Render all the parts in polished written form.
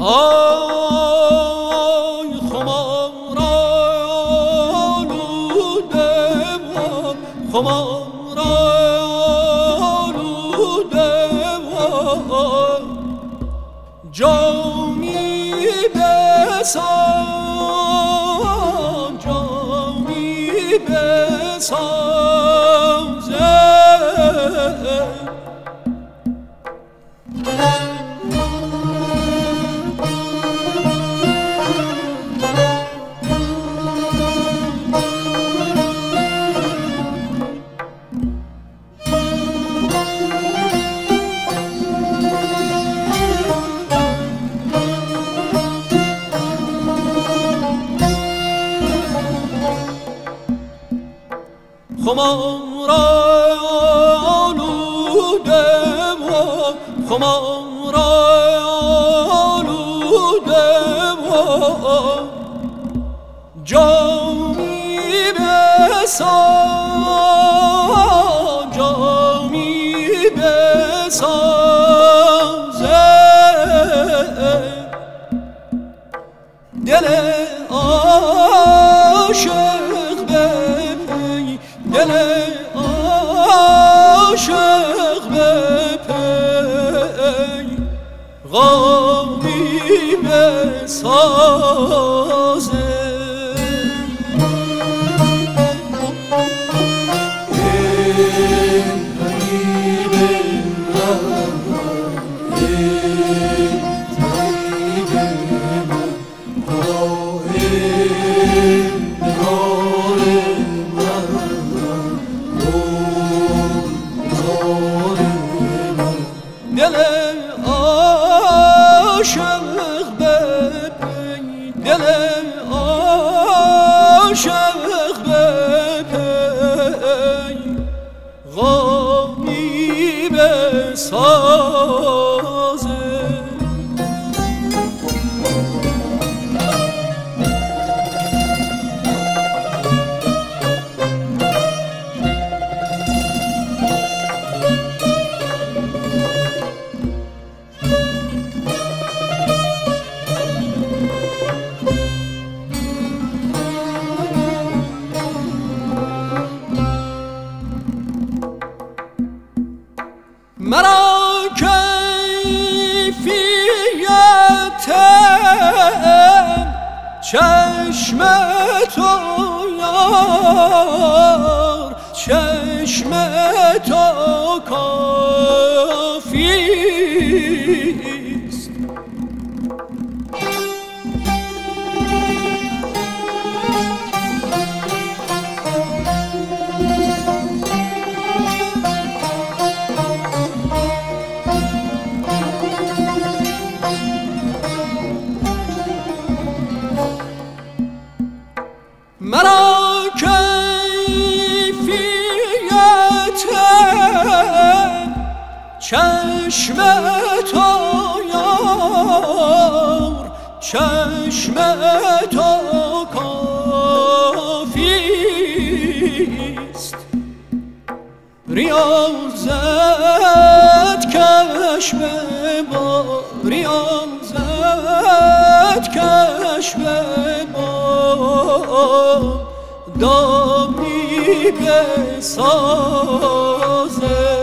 آی خمار آلوده و خمار آلوده و جامی بسان جامی بسازه خمار آلوده و خمار آلوده و جامی بسان جامی بسازه دل عاشق بپی دل عاشق بپی غامی بسازه دل عاشق بپی دل عاشق بپی غامی بسازه مرا کیفیت چشم تو یار چشم تو کافیست مرا کیفیت چشم تو یار چشم تو کافیست ریاضت کش به ما ریاضت کش به ما دامی بسازه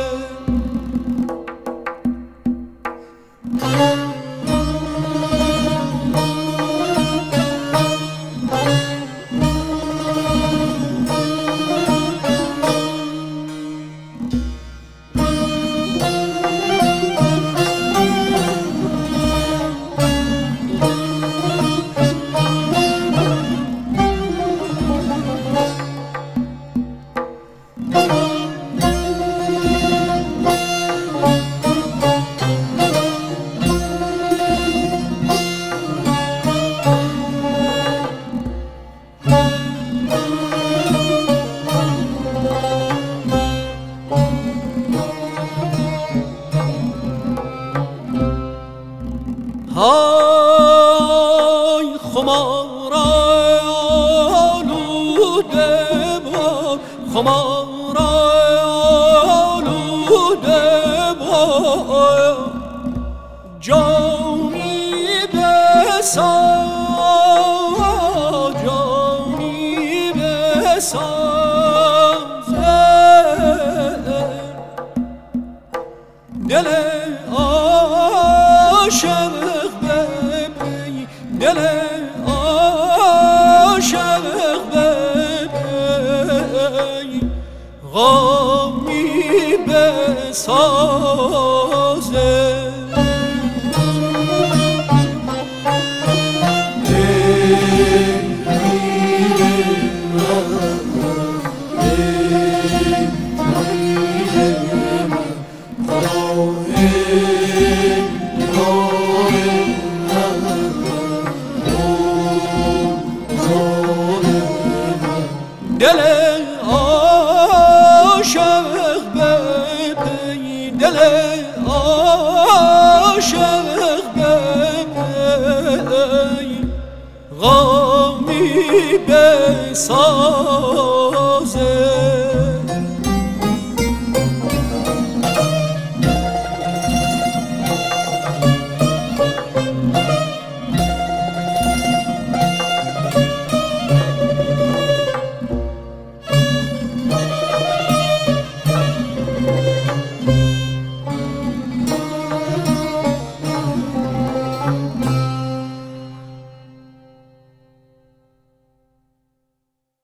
های خمار آلوده و خمار آلوده و جامی بساز جانی بساز دل عاشق ببی دل عاشق ببی غمی بسازه دل عاشق ببی دل عاشق ببی غمی بساز